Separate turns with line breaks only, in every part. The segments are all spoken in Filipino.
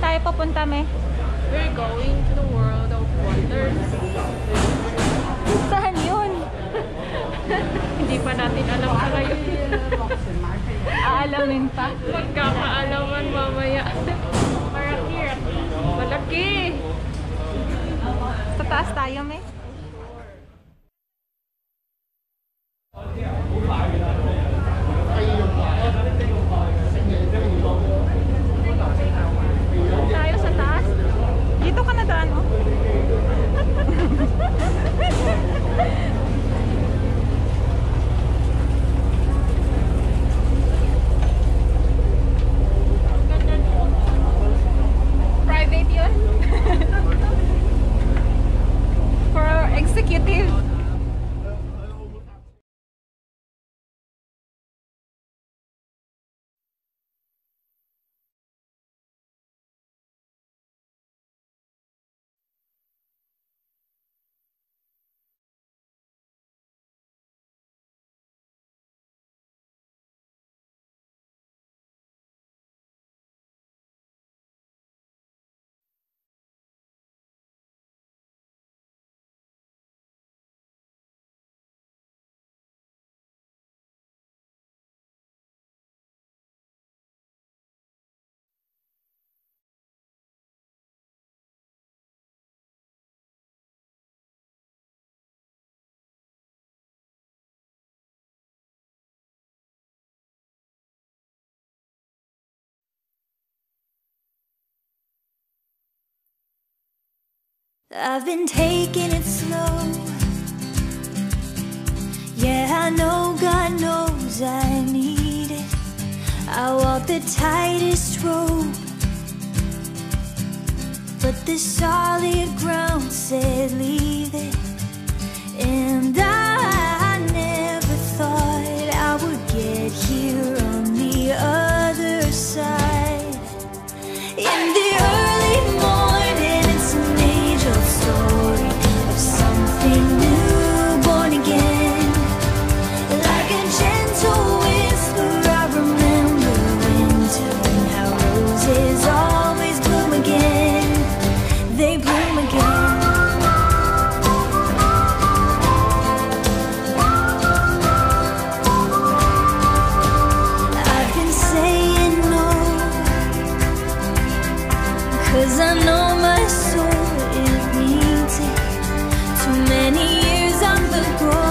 tayo papunta, me?
We're going to the world of wonders.
Saan yun?
Hindi pa natin alam sa ngayon.
Aalamin pa.
Magkakaalaman mamaya. Malaki. Malaki.
Sa taas tayo, me? Tayo sa taas? Dito ka na daan, oh. Private yun? For executive.
I've been taking it slow. Yeah, I know God knows I need it. I walk the tightest rope, but this solid ground said leave it. And I never thought I would get here on the other side. In the early morning, it's an age-old story of something new, born again. Like a gentle whisper, I remember winter and how roses always bloom again. They bloom again. I've been saying no, 'cause I know my soul, it needs it. Too many years on the go,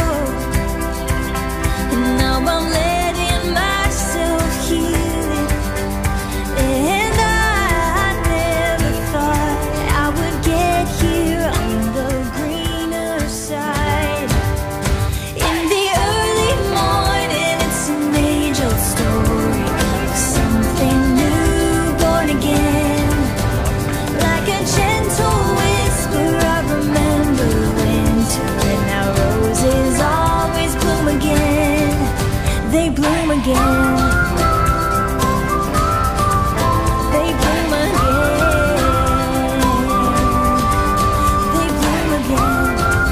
and now I'm letting myself heal it. And I never thought I would get here on the greener side. In the early morning, it's an age-old story of something new, born again. Like a gentle whisper, I remember winter and how roses always bloom again. They bloom again. They bloom again. They bloom again.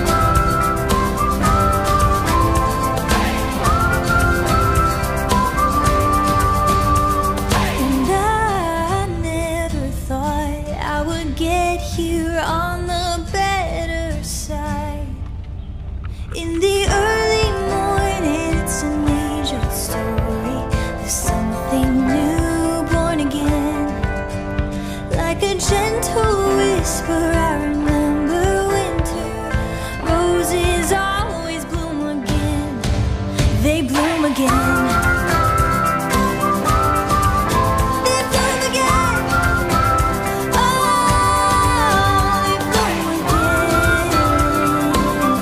And I never thought I would get here on the better side. In the early morning, it's an age-old story of something new, born again. Like a gentle whisper, I remember winter. Roses always bloom again. They bloom again. They bloom again. Oh, they bloom again.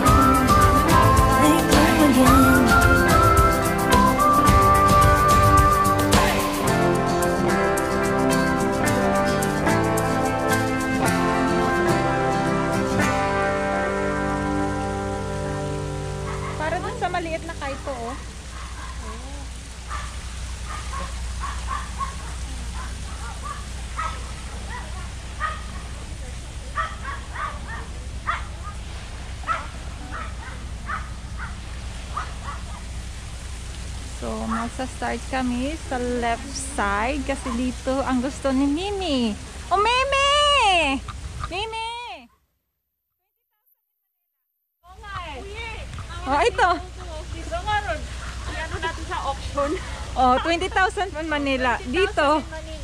They bloom again.
Para dun sa maliit na kaito, oh. So, magsa-start kami sa left side kasi dito ang gusto ni Mimi. Oh, Meme! Meme! Oh, ito.
Ano natin sa auction?
Oh, 20,000 pa Manila. Dito.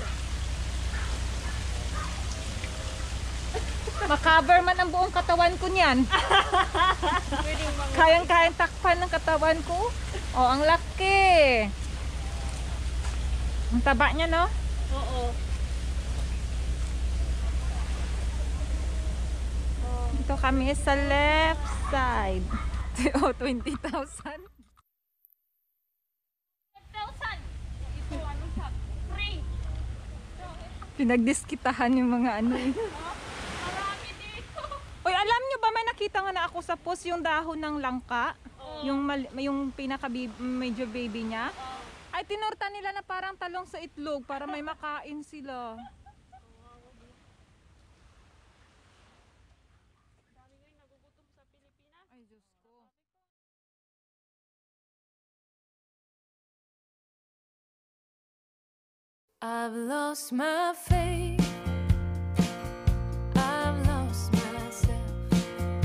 Makaver man ang buong katawan ko niyan. Kayang-kayang takpan ng katawan ko. Oh, ang laki. Ang taba niya, no?
Oo.
Dito kami sa left side. Oh, 20,000.
5,000. Ito, ano siya? Free.
Pinagdiskitahan yung mga ano eh.
Marami dito.
Oy, alam nyo ba may nakita nga na ako sa post yung dahon ng langka? Yung medyo baby niya? Ay, tinurta nila na parang talong sa itlog para may makain sila.
Dami ngayon nagugutom sa Pilipinas.
Ay, Diyos ko.
I've lost my faith. I've lost myself.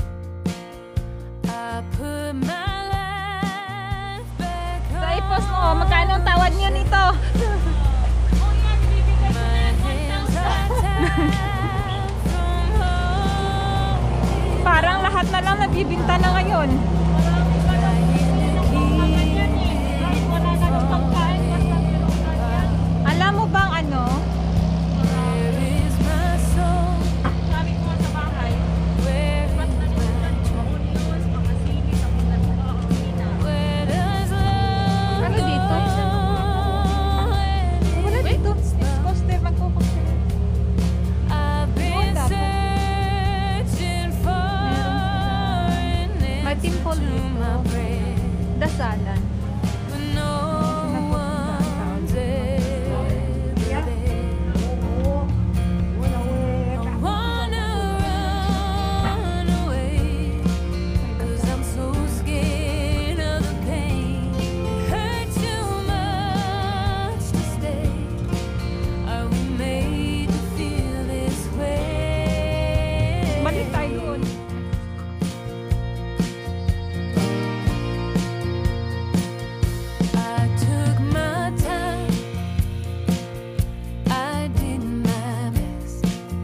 I put my life back
Sa ipos mo, magkano ang tawad niyo nito?
Oh yan, bibigay ko
my
na
hands are tied from holding.
Parang lahat na lang nabibinta na ngayon.
Marami pa lang bibili ng mga ganyan eh. Kahit wala na ng pagkain, basta meron ka yan.
Alam mo bang ano?
Where is my soul?
Sabi ko nga sa bahay,
Where
ba't na nila mga onions, mga sili, tapos na mga ina.
Where does love
Ano dito? Wala dito. Coaster, magko-coaster.
I've been
Wala po.
searching for an
May
answer
timple
to
dito.
my prayer,
Dasalan.
but no one's ever there. I wanna run away, 'cause I'm so scared of the pain. It hurts too much to stay. Are we made to feel this way?
Balik tayo doon.
I took my time, I did my best.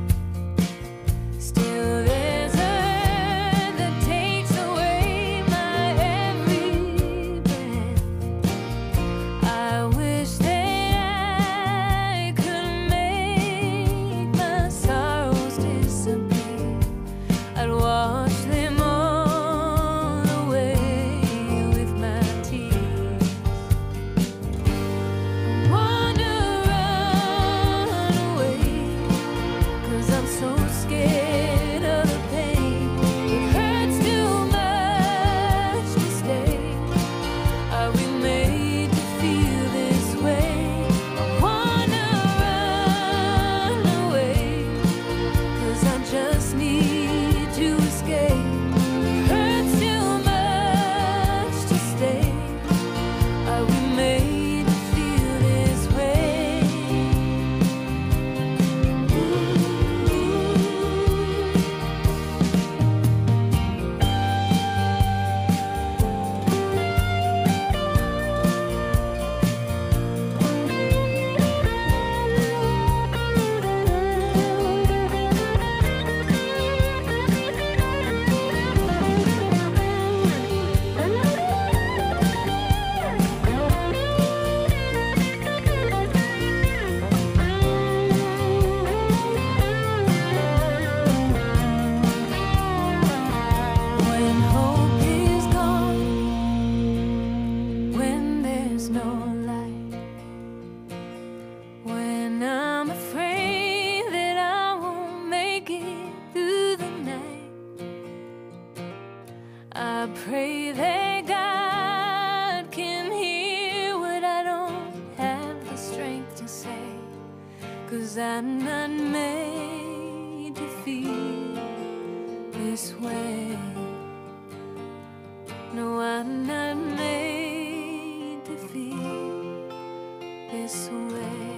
Still there's a hurt that takes away my every breath. I wish that I could make my sorrows disappear. I'd wash them all away with my tears. I wanna run away, 'cause I'm so scared of the pain. It hurts too much to stay. Are we made to feel this way? I wanna run away, 'cause I just need to escape. It hurts too much to stay. Are we made to feel this way? When hope is gone, when there's no light, when I'm afraid that I won't make it through the night, I pray that God can hear what I don't have the strength to say, 'cause I'm not made to feel this way. No, I'm not made to feel this way.